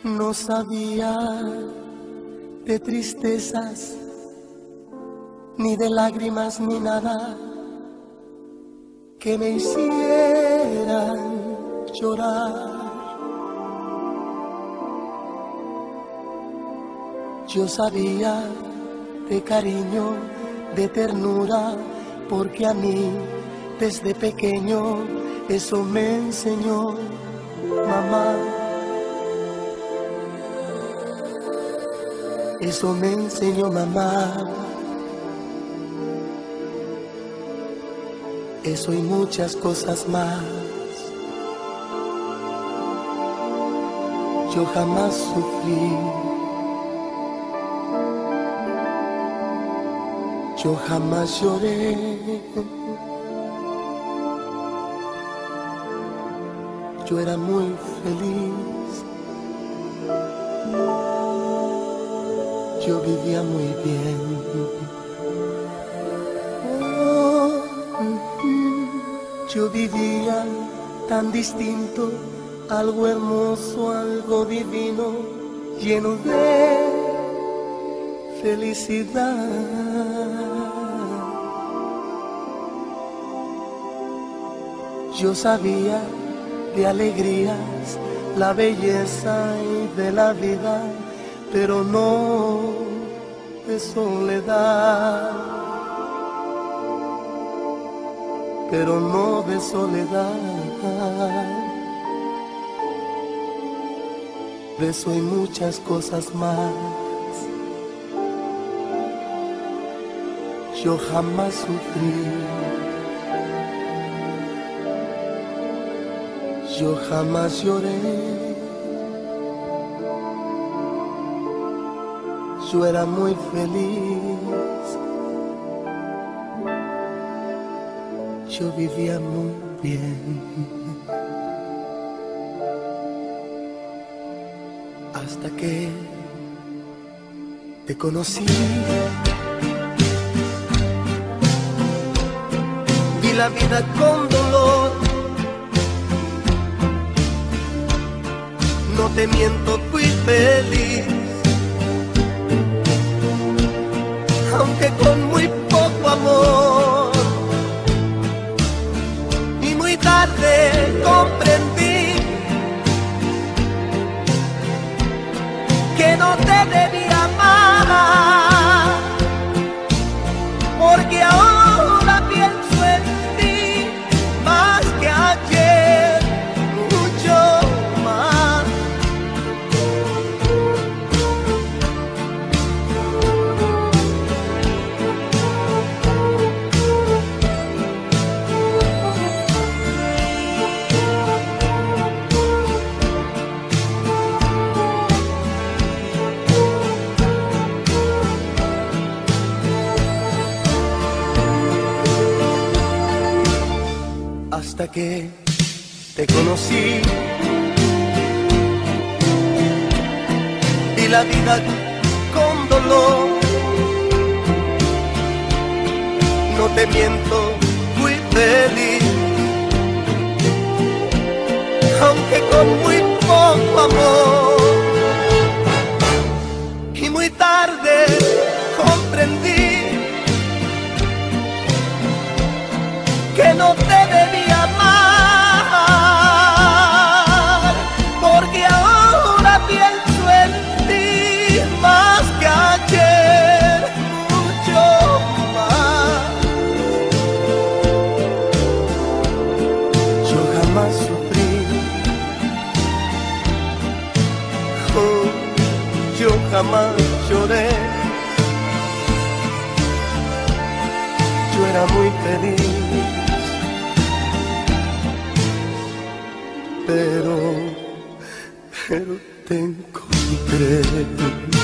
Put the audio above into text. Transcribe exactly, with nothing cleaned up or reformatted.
No sabía de tristezas, ni de lágrimas, ni nada que me hicieran llorar. Yo sabía de cariño, de ternura, porque a mí desde pequeño eso me enseñó mamá. Eso me enseñó mamá. Eso y muchas cosas más. Yo jamás sufrí. Yo jamás lloré. Yo era muy feliz. Yo vivía muy bien. Oh, yo vivía tan distinto, algo hermoso, algo divino, lleno de felicidad. Yo sabía de alegrías, la belleza y de la vida, pero no de soledad, pero no de soledad. De eso y muchas cosas más. Yo jamás sufrí. Yo jamás lloré. Yo era muy feliz. Yo vivía muy bien. Hasta que te conocí. Vi la vida con dolor. No te miento, fui feliz, aunque con muy poco amor. Y muy tarde comprendí que no te debía amar, porque ahora pienso en ti más que ayer, mucho más. Hasta que te conocí, vi la vida con dolor. No te miento, fui feliz, aunque con muy poco amor. Y muy tarde comprendí que no te debía amar, porque ahora pienso en ti más que ayer, mucho más. Yo jamás sufrí. Oh, yo jamás lloré. Yo era muy feliz. Pero, pero te encontré.